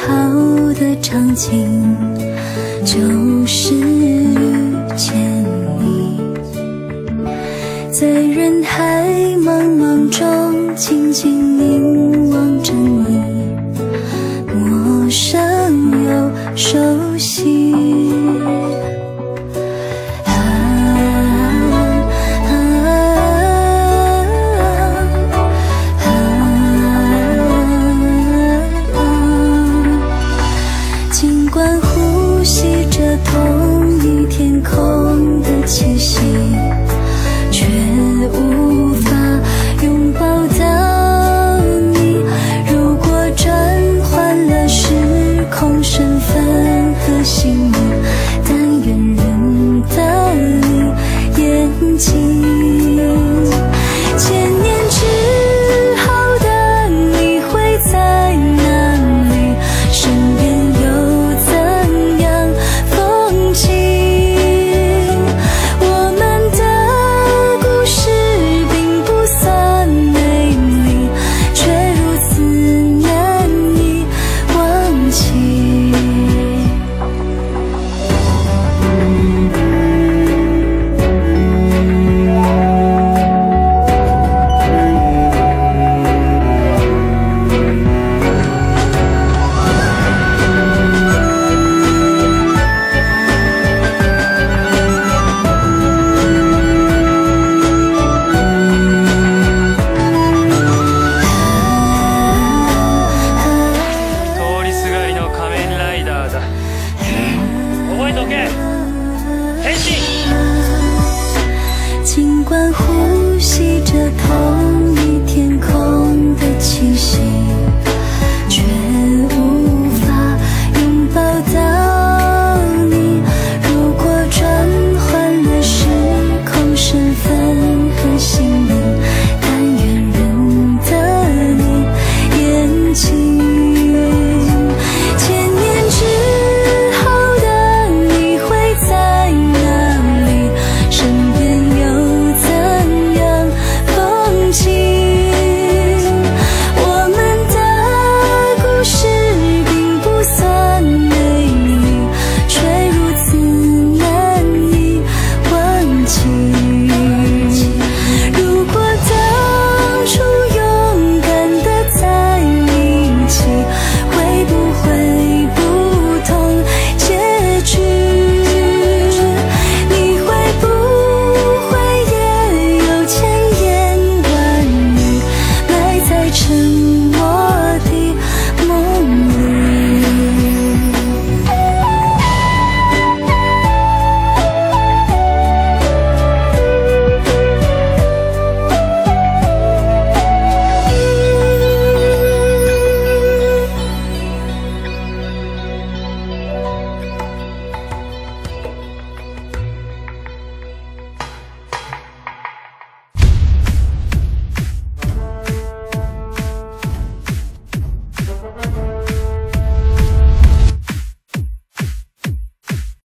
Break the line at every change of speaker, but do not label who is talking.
好的场景，就是遇见你，在人海茫茫中静静凝望着你，陌生又熟悉。尽管呼吸着同一天空的气息，却无法拥抱到你。如果转换了时空身份和姓名，但愿认得你眼睛。千年之后的你会在哪里？身边有怎样风景？我们的故事并不算美丽，却如此难以忘记。
通りすがりの仮面ライダーだ。覚えておけ。変身。
尽管呼吸着同一天空的气息，却无法拥抱到你。如果转换了时空身份和姓名，但愿认得你眼睛。千年之后的你会在哪里？身边有怎样风景？我们的故事并不算美丽，却如此难以忘记。如果当初勇敢地在一起，会不会不同结局？你会不会也有千言万语埋在沉